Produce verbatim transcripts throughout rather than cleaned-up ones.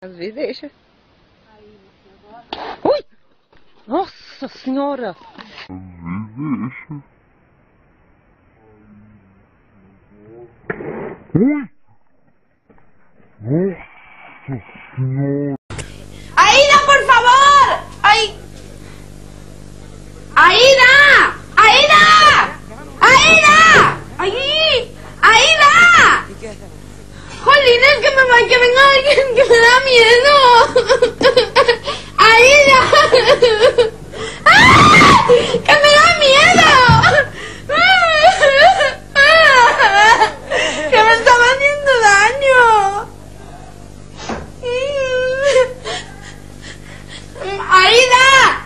Vedete? Ui! Nossa Senhora! Vedete? Ui! Nossa Senhora! ¡Aida, por favor! ¡Ay! ¡Aida! ¡Aida! ¡Aida! ¡Ay! ¡Aida! ¡Jolín, es que me va, que venga alguien que me da miedo! ¡Aida! ¡Ah! ¡Que me da miedo! ¡Que me estaba haciendo daño! ¡Aida!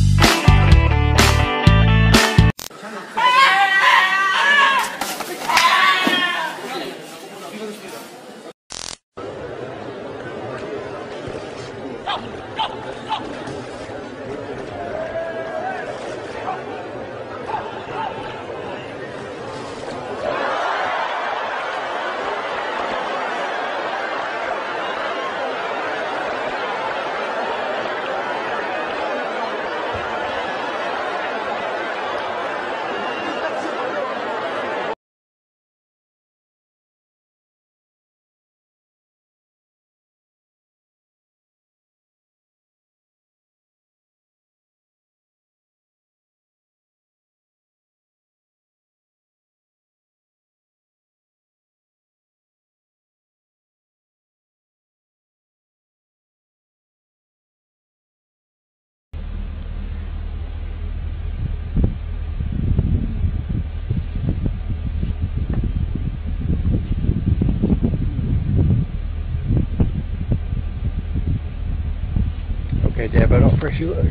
Okay, Dad, but don't first you look.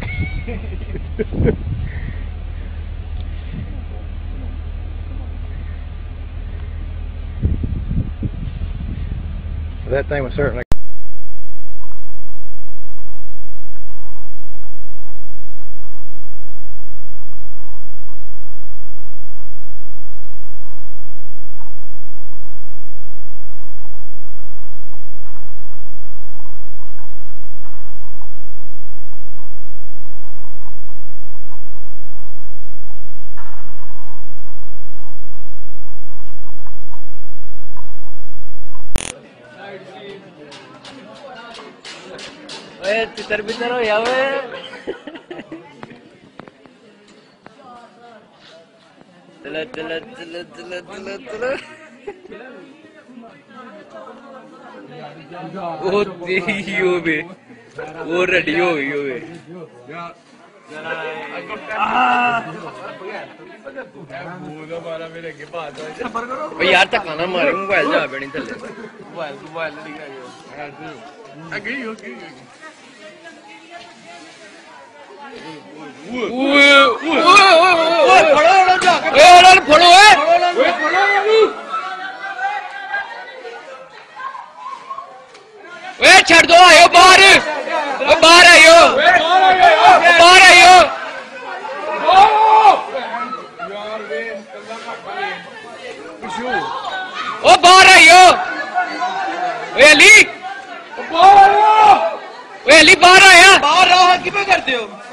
So that thing was certainly. Oye, titar pitaro ya ve. Tela tela tela tela tela tela. Oh तेरी बे, वो ready हो गई हो बे. यार तक खाना मारे mobile जा बनी थले. मोबाइल मोबाइल दिख रहा है. अगे हो गई. ओए ओए ओए फड़ो ना जाके. ए ओए फड़ो ए. ओए फड़ो ना. ओए छड़ दो आयो बाहर. ओ बाहर आयो. बाहर आयो. ओ बाहर आयो. ओए अली. बाहर आयो. ओए अली बाहर आया. बाहर रहो कि मैं करते हो.